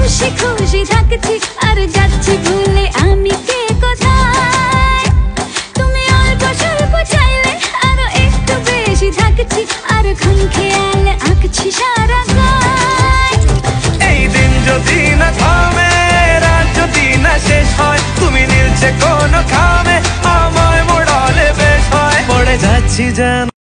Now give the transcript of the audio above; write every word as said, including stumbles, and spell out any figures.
খুশি খুশি থাকছি আর যাচ্ছি ভুলে আমি কে কোথায়। তুমি অল্প স্বল্প চাইলে আরো একটু বেশি থাকছি আর খুন খেয়াল আঁকছি সারা গায়। এই দিন যদি না থামে, রাত যদি না শেষ হয়, তুমি নীলছে কোন খামে আমায় মোড়ালে বেশ হয়। পড়ে যাচ্ছি যেন